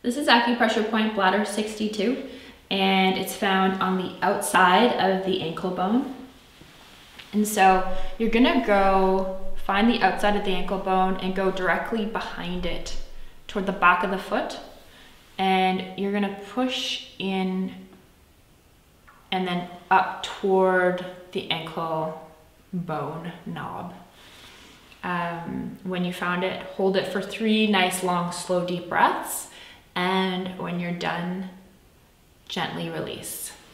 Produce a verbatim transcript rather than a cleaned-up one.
This is Acupressure Point Bladder sixty-two, and it's found on the outside of the ankle bone. And so you're gonna go find the outside of the ankle bone and go directly behind it toward the back of the foot. And you're gonna push in and then up toward the ankle bone knob. Um, when you found it, hold it for three nice, long, slow, deep breaths. And when you're done, gently release.